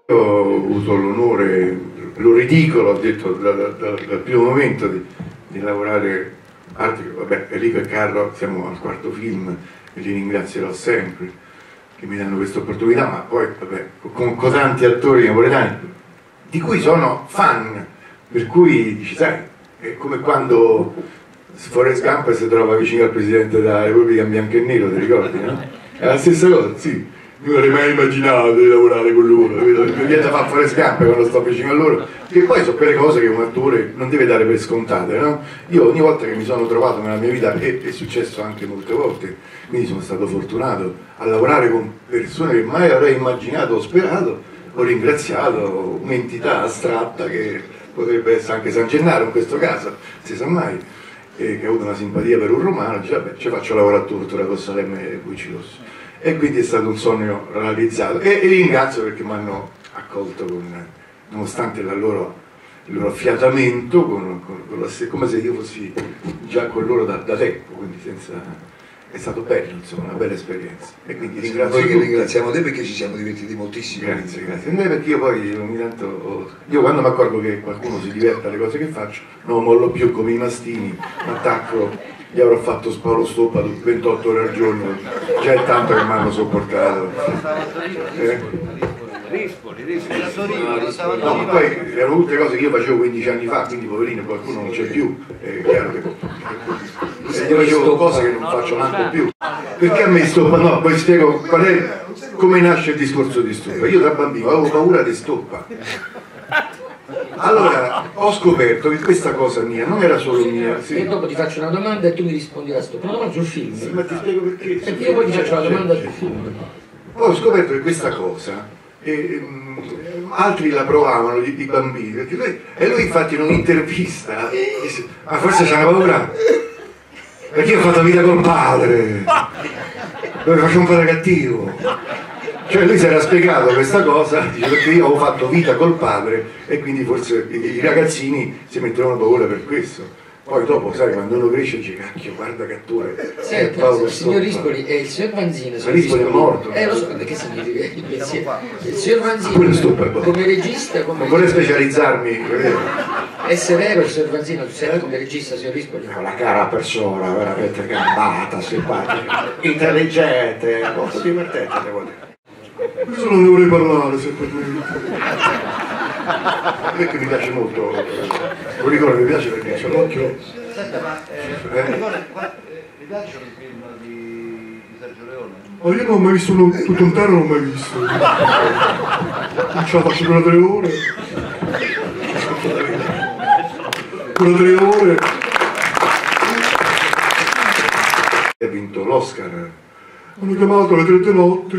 Io ho avuto l'onore, lo ridicolo, ho detto dal primo momento di lavorare vabbè, Enrico e Carlo, siamo al quarto film e li ringrazierò sempre che mi danno questa opportunità, ma poi vabbè, con tanti attori napoletani di cui sono fan, per cui dici, sai, è come quando Forrest Gump si trova vicino al presidente della Repubblica in bianco e nero, ti ricordi, no? È la stessa cosa, sì. Non avrei mai immaginato di lavorare con loro, mi viene da fare Forrest Gump quando sto vicino a loro, che poi sono quelle cose che un attore non deve dare per scontate, no? Io ogni volta che mi sono trovato nella mia vita, e è successo anche molte volte, quindi sono stato fortunato a lavorare con persone che mai avrei immaginato o sperato, ho ringraziato un'entità astratta che potrebbe essere anche San Gennaro in questo caso, si sa mai, che ha avuto una simpatia per un romano, dice vabbè, ci faccio lavorare tutto la Cosalemme e Bucci. E quindi è stato un sogno realizzato e li ringrazio perché mi hanno accolto nonostante il loro affiatamento come se io fossi già con loro da tempo, quindi è stato bello, insomma, una bella esperienza. E quindi ringrazio noi che ringraziamo te perché ci siamo divertiti moltissimo. Grazie. Perché io poi ogni tanto, io quando mi accorgo che qualcuno si diverte alle cose che faccio, non mollo più come i mastini, mi attacco. Gli avrò fatto Paolo Stoppa 28 ore al giorno, già è tanto che mi hanno sopportato. No, poi erano tutte cose che io facevo 15 anni fa, quindi poverino, qualcuno non c'è più, è chiaro che io facevo cose che non faccio manco più. Perché a me Stoppa? No, poi spiego come nasce il discorso di Stoppa. Io da bambino avevo paura di Stoppa. Allora ho scoperto che questa cosa mia non era solo mia. Sì. E dopo ti faccio una domanda e tu mi rispondi a Stoppa. Una domanda sul film. Sì, ma ti spiego perché. Perché io poi ti faccio la domanda sul film. Poi ho scoperto che questa cosa altri la provavano di bambini, perché lui infatti in un'intervista disse, ma forse c'è una paura perché io ho fatto vita col padre, dove faccio un padre cattivo. Cioè lui si era spiegato questa cosa, dice, perché io avevo fatto vita col padre e quindi forse i ragazzini si mettevano paura per questo. Poi dopo, sai, quando uno cresce dice, cacchio, guarda che attore. Senta, il signor Rispoli e il signor Vanzina. Rispoli è morto. Lo so, che significa il pensiero. Il signor Vanzina come regista, come... Non vorrei specializzarmi. È severo il signor Vanzina, tu sei come regista, signor Rispoli? È una cara persona, veramente gambata, simpatica, intelligente, molto divertente, devo dire. Questo non ne vorrei parlare, se permette. A me che mi piace molto, lo ricordo, mi piace perché c'è l'occhio. Senta, ma mi piacciono i film di Sergio Leone? Ma io non ho mai visto tutto intero, non ho mai visto. Non ce la faccio per 3 ore. Per 3 ore. Ha vinto l'Oscar. Hanno chiamato alle 3 di notte.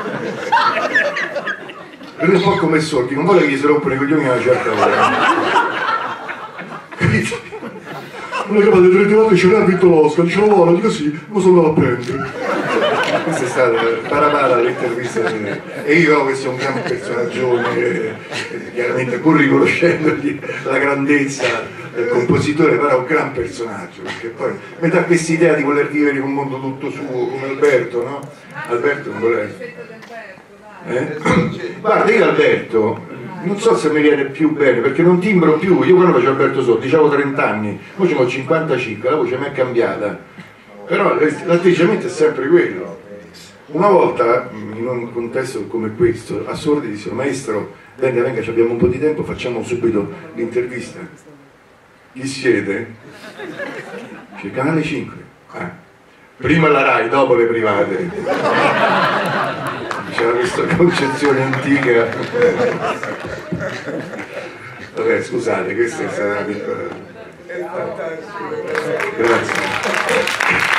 È un po' come Sordi, non vuole che gli si rompono i coglioni a una certa ora. Capito? Hanno chiamato alle 3 di notte e ce l'ha vinto l'Oscar, dice lo vuole, dico sì, lo sono andato a prendere. Questa è stata parabara l'intervista e io ho questo è un gran personaggio, chiaramente pur riconoscendogli la grandezza del compositore, però è un gran personaggio, perché poi mi dà questa idea di voler vivere in un mondo tutto suo come Alberto, no? Alberto non vuole... Guarda, io Alberto non so se mi viene più bene perché non timbro più. Io quando facevo Alberto Sordi avevo 30 anni, ora ho 55, la voce mi è cambiata, però l'atteggiamento è sempre quello. Una volta in un contesto come questo a Sordi dissero maestro venga, abbiamo un po' di tempo, facciamo subito l'intervista. Chi siete? C'è Canale 5. Prima la Rai, dopo le private. C'era questa concezione antica. Vabbè, scusate, questa è stata una piccola... Grazie.